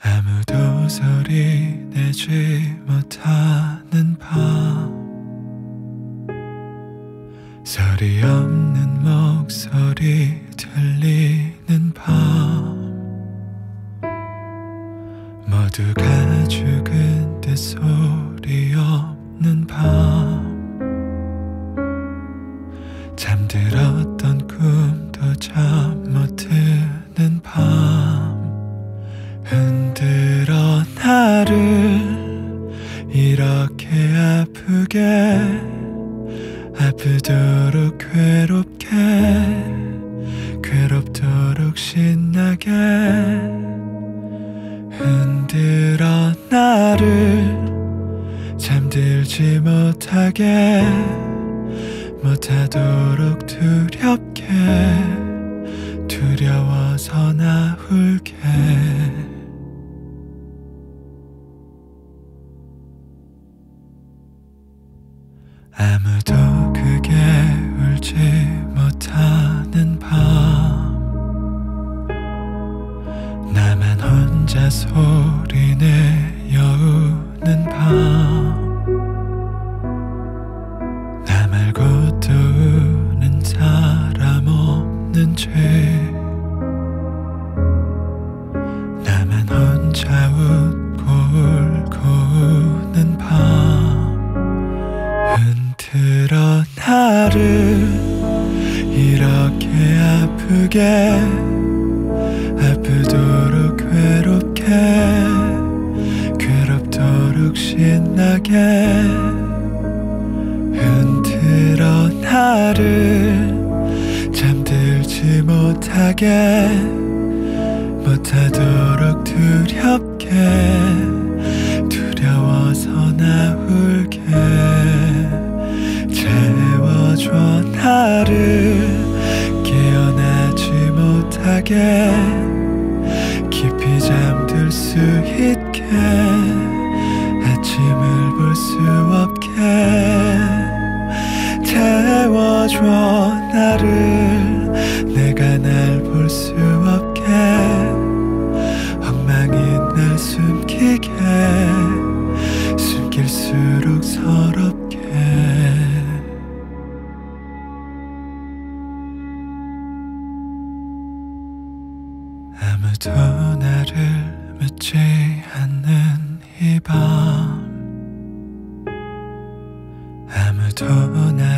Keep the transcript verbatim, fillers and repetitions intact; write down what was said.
아무도 소리 내지 못하는 밤, 소리 없는 목소리 들리는 밤, 모두가 죽은 듯 소리 없는 밤, 잠들었던 꿈도 잠 못 드는 밤, 흔들어 나를 이렇게 아프게, 아프도록 괴롭게, 괴롭도록 신나게, 흔들어 나를 잠들지 못하게, 못하도록 두렵게, 두려워서 나 울게. 아무도 크게 울지 못하는 밤, 나만 혼자 소리내어 우는 밤, 나 말고 또 우는 사람 없는 죄, 나만 혼자 웃고 울고 우는 밤, 흔들어 나를 이렇게 아프게, 아프도록 괴롭게, 괴롭도록 신나게, 흔들어 나를 잠들지 못하게, 못하도록 두렵게, 두려워서 나 울게. 채워줘 나를 깨어나지 못하게, 깊이 잠들 수 있게, 아침을 볼 수 없게. 채워줘 나를 내가 날 볼 수 없게, 엉망인 날 숨기게, 숨길수록 서럽게. 아무도 나를 묻지 않는 이 밤, 아무도 나